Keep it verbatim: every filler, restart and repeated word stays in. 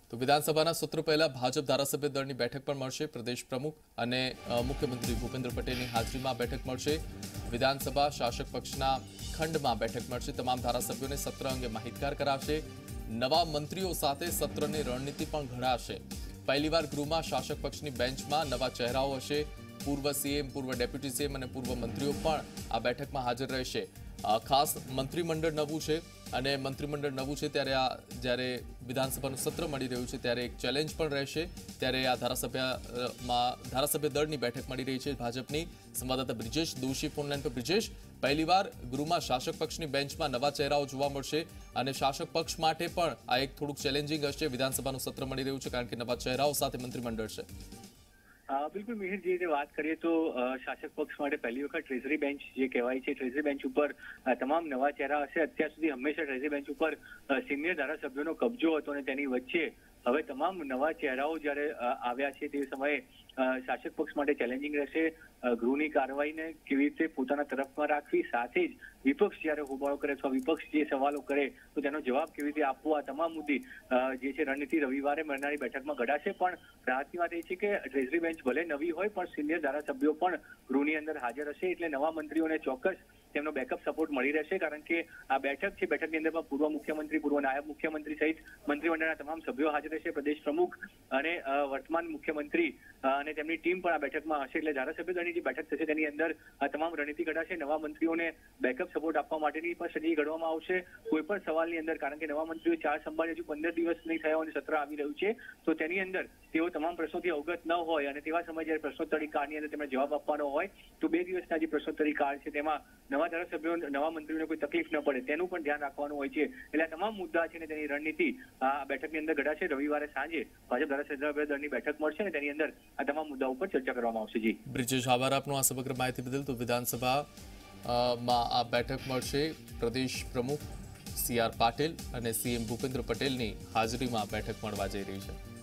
તો વિધાનસભાના સત્ર પહેલા ભાજપ ધારાસભ્ય દળની બેઠક પણ મળશે। પ્રદેશ પ્રમુખ અને મુખ્યમંત્રી ભૂપેન્દ્ર પટેલની હાજરીમાં બેઠક મળશે। વિધાનસભા શાસક પક્ષના ખંડમાં બેઠક મળશે। તમામ ધારાસભ્યોને સત્ર અંગે માહિતગાર કરાશે। નવા મંત્રીઓ સાથે સત્રની રણનીતિ પણ ઘડાશે। પહેલીવાર ગૃહમાં શાસક પક્ષની બેન્ચમાં નવા ચહેરાઓ હશે। પૂર્વ સીએમ, પૂર્વ ડેપ્યુટી સીએમ અને પૂર્વ મંત્રીઓ પણ આ બેઠકમાં હાજર રહેશે। ખાસ મંત્રીમંડળ નવું છે અને મંત્રીમંડળ નવું છે ત્યારે આ જ્યારે વિધાનસભાનું સત્ર મળી રહ્યું છે ત્યારે એક ચેલેન્જ પણ રહેશે। ત્યારે આ ધારાસભ્યમાં ધારાસભ્ય દળની બેઠક મળી રહી છે ભાજપની। સંવાદદાતા બ્રિજેશ દોશી ફોનલાઈન પર। બ્રિજેશ, પહેલીવાર ગૃહમાં શાસક પક્ષની બેન્ચમાં નવા ચહેરાઓ જોવા મળશે અને શાસક પક્ષ માટે પણ આ એક થોડુંક ચેલેન્જિંગ હશે। વિધાનસભાનું સત્ર મળી રહ્યું છે કારણ કે નવા ચહેરાઓ સાથે મંત્રીમંડળ છે। બિલકુલ મિહિર, જે વાત કરીએ તો શાસક પક્ષ માટે પહેલી વખત ટ્રેઝરી બેન્ચ જે કહેવાય છે, ટ્રેઝરી બેન્ચ ઉપર તમામ નવા ચહેરા હશે। અત્યાર સુધી હંમેશા ટ્રેઝરી બેન્ચ ઉપર સિનિયર ધારાસભ્યોનો કબજો હતો અને તેની વચ્ચે હવે તમામ નવા ચહેરાઓ જ્યારે આવ્યા છે તે સમયે શાસક પક્ષ માટે ચેલેન્જિંગ રહેશે। ગૃહની કાર્યવાહીને કેવી રીતે પોતાના તરફમાં રાખવી, સાથે જ વિપક્ષ જ્યારે હોબાળો કરે અથવા વિપક્ષ જે સવાલો કરે તો તેનો જવાબ કેવી રીતે આપવો, આ તમામ મુદ્દે જે છે રણનીતિ રવિવારે મળનારી બેઠકમાં ઘડાશે। પણ રાહતની વાત એ છે કે ટ્રેઝરી બેન્ચ ભલે નવી હોય પણ સિનિયર ધારાસભ્યો પણ ગૃહની અંદર હાજર હશે, એટલે નવા મંત્રીઓને ચોક્કસ તેમનો બેકઅપ સપોર્ટ મળી રહેશે। કારણ કે આ બેઠક છે, બેઠકની અંદર પૂર્વ મુખ્યમંત્રી, પૂર્વ નાયબ મુખ્યમંત્રી સહિત મંત્રીમંડળના તમામ સભ્યો હાજર રહેશે। પ્રદેશ પ્રમુખ અને વર્તમાન મુખ્યમંત્રી અને તેમની ટીમ પણ આ બેઠકમાં હશે। એટલે ધારાસભ્ય દળની જે બેઠક થશે તેની અંદર આ તમામ રણનીતિ ઘડાશે। નવા મંત્રીઓને બેકઅપ સપોર્ટ આપવા માટેની પણ સદી ઘડવામાં આવશે કોઈ પણ સવાલની અંદર, કારણ કે નવા મંત્રીઓ ચાર સંભાળે હજુ પંદર દિવસ નહીં થયા અને સત્ર આવી રહ્યું છે, તો તેની અંદર તેઓ તમામ પ્રશ્નોથી અવગત ન હોય અને તેવા સમય જ્યારે પ્રશ્નોત્તરી કાળની અંદર તેમણે જવાબ આપવાનો હોય તો બે દિવસના જે પ્રશ્નોત્તરી કાળ છે તેમાં નવા ધારાસભ્યો, નવા મંત્રીઓને કોઈ તકલીફ ન પડે તેનું પણ ધ્યાન રાખવાનું હોય છે। એટલે આ તમામ મુદ્દા છે ને તેની રણનીતિ આ બેઠકની અંદર ઘડાશે। રવિવારે સાંજે ભાજપ ધારાસભ્ય દળની બેઠક મળશે અને તેની અંદર આ તમામ મુદ્દા ઉપર ચર્ચા કરવામાં આવશે। જી બ્રિજેશ, આભાર આપનો આ સમગ્ર માહિતી બદલ। તો વિધાનસભામાં આ બેઠક મળશે। પ્રદેશ પ્રમુખ સી આર પાટીલ અને સીએમ ભૂપેન્દ્ર પટેલની હાજરીમાં બેઠક મળવા જઈ રહી છે।